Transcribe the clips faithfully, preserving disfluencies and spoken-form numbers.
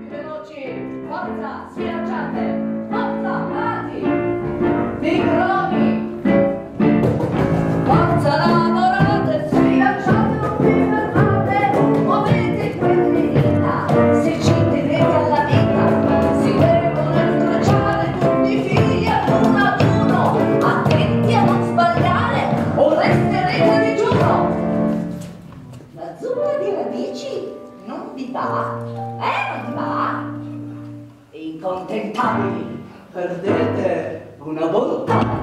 veloci, forza, schiacciate, forza, avanti, microni, forza, lavorate, schiacciate, non vi fermate, muovete quelle dita, se ci tenete alla vita, si devono intrecciare tutti i fili ad uno ad uno, attenti a non sbagliare o resterete digiuno. La zuppa di radici non vi va? Eh, non vi va? Incontentabili, perdete una bontà.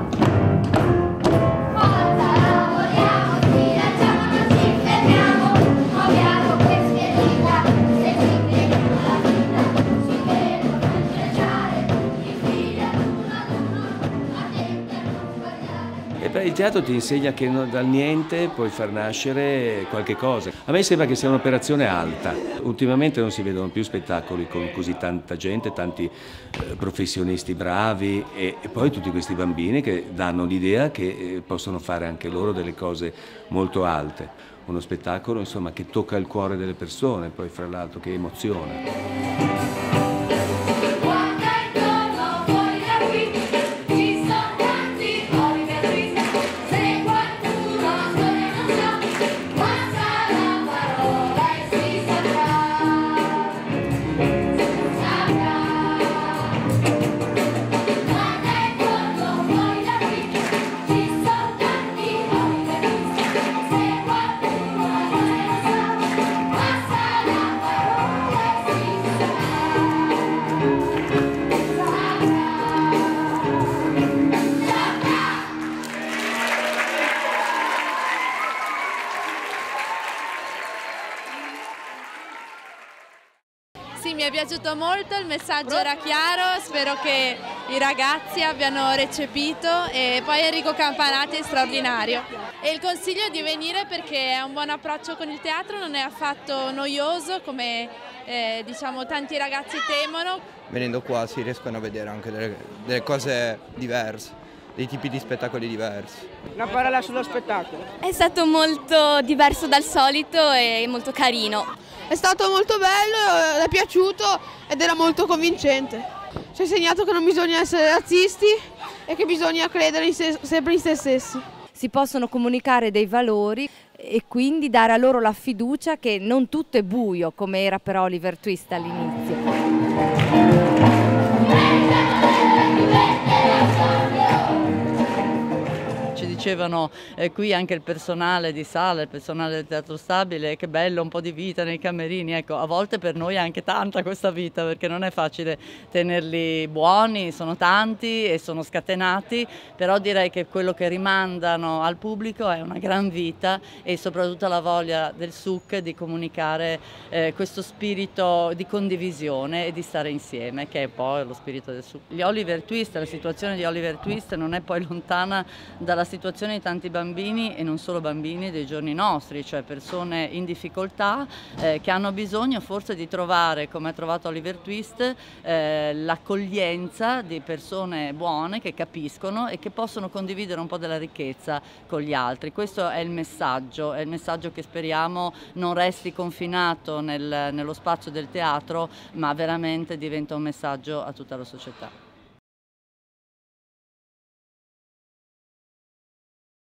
Forza, lavoriamo, schiacciamo, non ci fermiamo, muoviamo queste dita, se ci teniamo alla vita, si devono intrecciare tutti i fili ad uno ad uno, attenti a non sbagliare. E beh, il teatro ti insegna che no- dal niente puoi far nascere qualche cosa. A me sembra che sia un'operazione alta. Ultimamente non si vedono più spettacoli con così tanta gente, tanti eh, professionisti bravi e, e poi tutti questi bambini che danno l'idea che eh, possono fare anche loro delle cose molto alte. Uno spettacolo, insomma, che tocca il cuore delle persone, poi fra l'altro che emoziona. Guarda intorno, fuori da qui, ci sono tanti Oliver Twist. Se qualcuno ancora non sa, passa la parola e si saprà. Saprà. Guarda intorno, fuori da qui, ci sono tanti Oliver Twist. Se qualcuno ancora non sa, passa la parola e si saprà. Sì, mi è piaciuto molto, il messaggio era chiaro, spero che i ragazzi abbiano recepito e poi Enrico Campanati è straordinario. E il consiglio è di venire perché è un buon approccio con il teatro, non è affatto noioso come eh, diciamo tanti ragazzi temono. Venendo qua si riescono a vedere anche delle, delle cose diverse, dei tipi di spettacoli diversi. Una parola sullo spettacolo. È stato molto diverso dal solito e molto carino. È stato molto bello, è piaciuto ed era molto convincente. Ci ha insegnato che non bisogna essere razzisti e che bisogna credere in se, sempre in se stessi. Si possono comunicare dei valori e quindi dare a loro la fiducia che non tutto è buio come era per Oliver Twist all'inizio. Ci dicevano eh, qui anche il personale di sala, il personale del Teatro Stabile, che bello un po' di vita nei camerini. Ecco, a volte per noi è anche tanta questa vita perché non è facile tenerli buoni, sono tanti e sono scatenati, però direi che quello che rimandano al pubblico è una gran vita e soprattutto la voglia del S U C di comunicare eh, questo spirito di condivisione e di stare insieme, che è poi lo spirito del S U C. Gli Oliver Twist, la situazione di Oliver Twist non è poi lontana dalla situazione di tanti bambini e non solo bambini dei giorni nostri, cioè persone in difficoltà eh, che hanno bisogno forse di trovare, come ha trovato Oliver Twist, eh, l'accoglienza di persone buone che capiscono e che possono condividere un po' della ricchezza con gli altri. Questo è il messaggio, è il messaggio che speriamo non resti confinato nel, nello spazio del teatro, ma veramente diventa un messaggio a tutta la società.